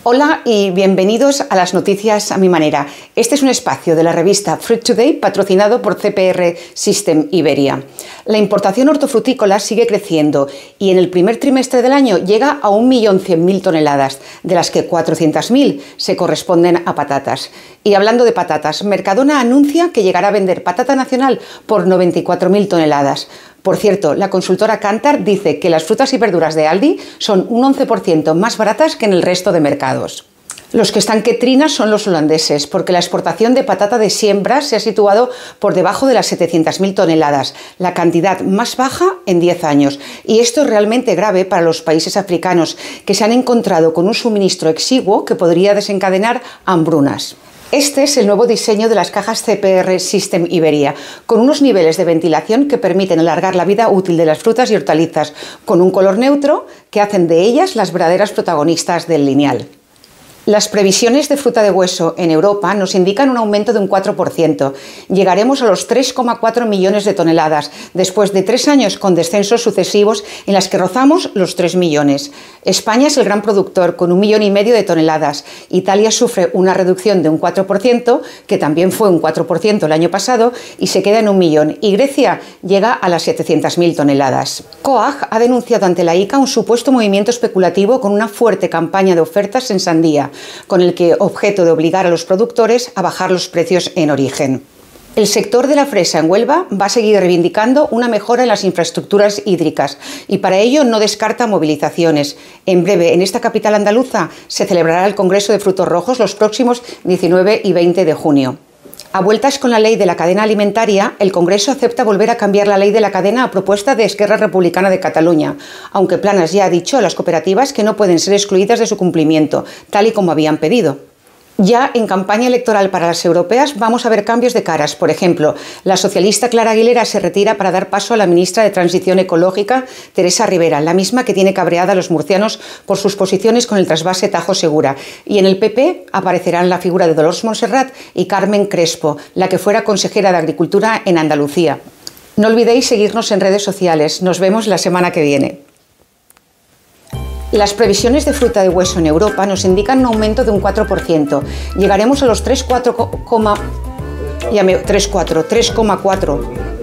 Hola y bienvenidos a las noticias a mi manera. Este es un espacio de la revista Fruit Today patrocinado por CPR System Iberia. La importación hortofrutícola sigue creciendo y en el primer trimestre del año llega a 1.100.000 toneladas, de las que 400.000 se corresponden a patatas. Y hablando de patatas, Mercadona anuncia que llegará a vender patata nacional por 94.000 toneladas. Por cierto, la consultora Kantar dice que las frutas y verduras de Aldi son un 11% más baratas que en el resto de mercados. Los que están que trinas son los holandeses, porque la exportación de patata de siembra se ha situado por debajo de las 700.000 toneladas, la cantidad más baja en 10 años. Y esto es realmente grave para los países africanos, que se han encontrado con un suministro exiguo que podría desencadenar hambrunas. Este es el nuevo diseño de las cajas CPR System Iberia, con unos niveles de ventilación que permiten alargar la vida útil de las frutas y hortalizas, con un color neutro que hacen de ellas las verdaderas protagonistas del lineal. Las previsiones de fruta de hueso en Europa nos indican un aumento de un 4%. Llegaremos a los 3,4 millones de toneladas, después de 3 años con descensos sucesivos en las que rozamos los 3 millones. España es el gran productor, con 1,5 millones de toneladas. Italia sufre una reducción de un 4%, que también fue un 4% el año pasado, y se queda en 1 millón. Y Grecia llega a las 700.000 toneladas. COAG ha denunciado ante la ICA un supuesto movimiento especulativo con una fuerte campaña de ofertas en sandía, con el que objeto de obligar a los productores a bajar los precios en origen. El sector de la fresa en Huelva va a seguir reivindicando una mejora en las infraestructuras hídricas y para ello no descarta movilizaciones. En breve, en esta capital andaluza, se celebrará el Congreso de Frutos Rojos los próximos 19 y 20 de junio. A vueltas con la ley de la cadena alimentaria, el Congreso acepta volver a cambiar la ley de la cadena a propuesta de Esquerra Republicana de Cataluña, aunque Planas ya ha dicho a las cooperativas que no pueden ser excluidas de su cumplimiento, tal y como habían pedido. Ya en campaña electoral para las europeas vamos a ver cambios de caras. Por ejemplo, la socialista Clara Aguilera se retira para dar paso a la ministra de Transición Ecológica, Teresa Rivera, la misma que tiene cabreada a los murcianos por sus posiciones con el trasvase Tajo Segura. Y en el PP aparecerán la figura de Dolors Montserrat y Carmen Crespo, la que fuera consejera de Agricultura en Andalucía. No olvidéis seguirnos en redes sociales. Nos vemos la semana que viene. Las previsiones de fruta de hueso en Europa nos indican un aumento de un 4%. Llegaremos a los 3,4